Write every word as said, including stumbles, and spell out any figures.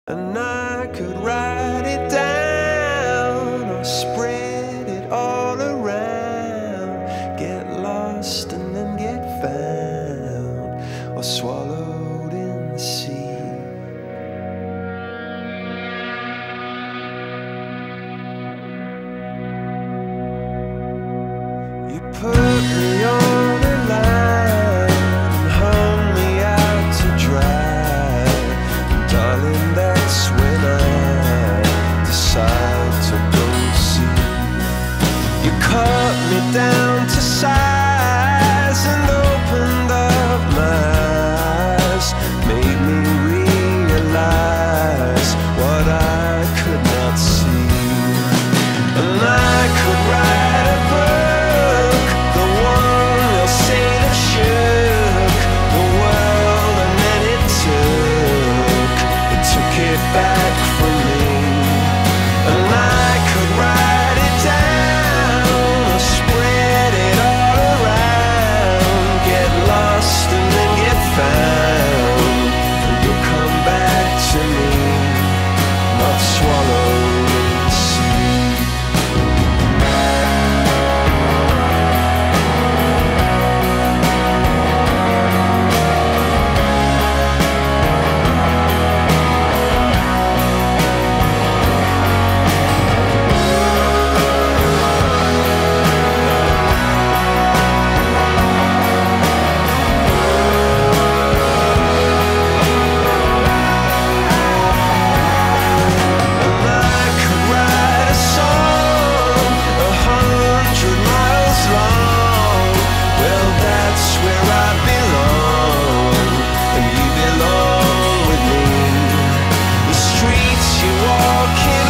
And I could write it down or spread it all around, get lost and then get found, or swallowed in the sea. You put me on a line and hung me out to dry, and darling, that's when I decide to go see. You cut me down to size and opened up my eyes, made me realize what I could not see. And I could write a book, the one they'll say that shook the world, and then it took, it took it back from me. And I could write it down or spread it all around, get lost and then get found, and you'll come back to me, not swallowed in the sea. Walking